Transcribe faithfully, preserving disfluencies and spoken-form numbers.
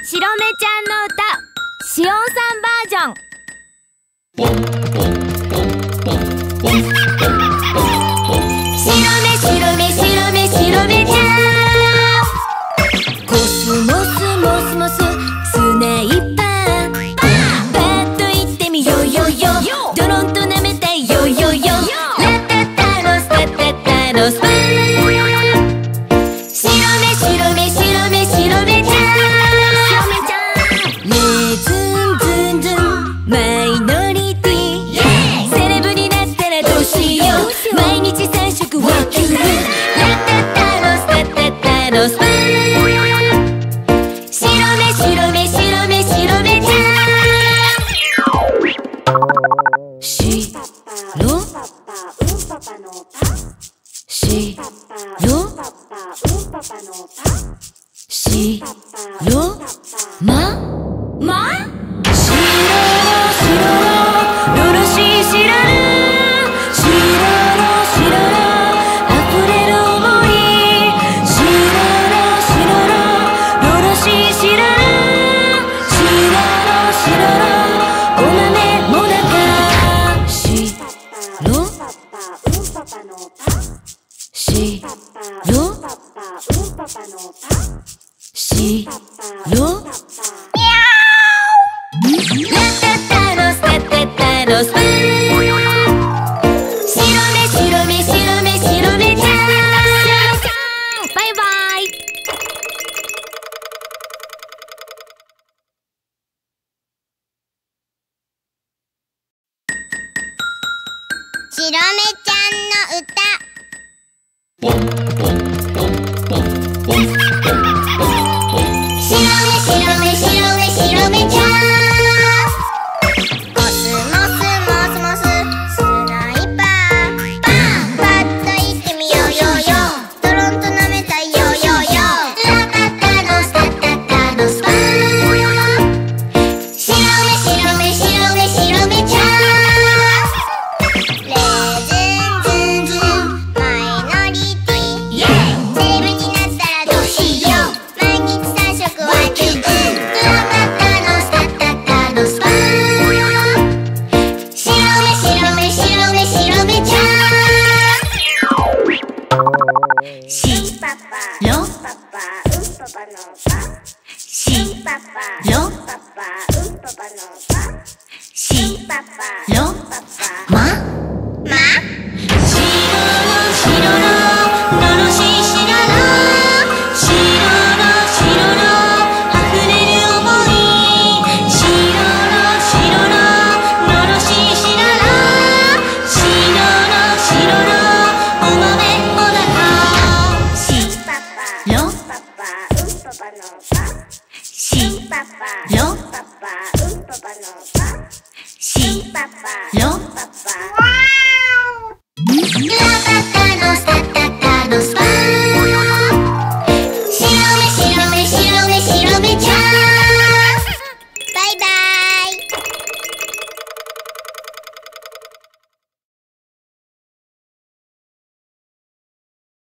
白目ちゃんの歌、しおんさんバージョン。白目白目白目白目ちゃん、コスモスモスモススネイパー、パッと言ってみよよよ、ドロンと舐めたいよよよ、ラタタロスタタタロスパー。白目白目白目白目ちゃん、レーズンズンズンマイノリティ、セレブになったらどうしよう、毎日さん食はキュー、ラタタロスタタタロスパー。白目白目白目白目ちゃん、しろしろしろまましろしろろろししらる、しろろしろろあふれる想い、しろろしろろろろししらる、しろろしろろお豆もなか、しろしろしろラタタロスタタタロスパー。白目白目白目白目ちゃん、バイバイ。 白目ちゃんの歌。白目白目白目白目ちゃん、コスモスモスモススナイパー、パンパッと言ってみようよよ、ドロンと舐めたいよよよ、ラタタロスタタタロスパー。白目白目白目白目ちゃん、レーズンズンズンマイノリティ、セレブになったらどうしよう、毎日さん食はキュン、ラタタロスタタタロスパー。白目白目白目白目ちゃん、しパパロパパうんパパのパ、しパパロパパうんパパのパ、しパパロパパまましろろしろろろろししらら、しろろしろろあふれる想い、しろろしろろろろししらら、しろろしろろお豆もなか、しパパロパパうんパパのパ、しパパロパパうんパパのパ、しパパロ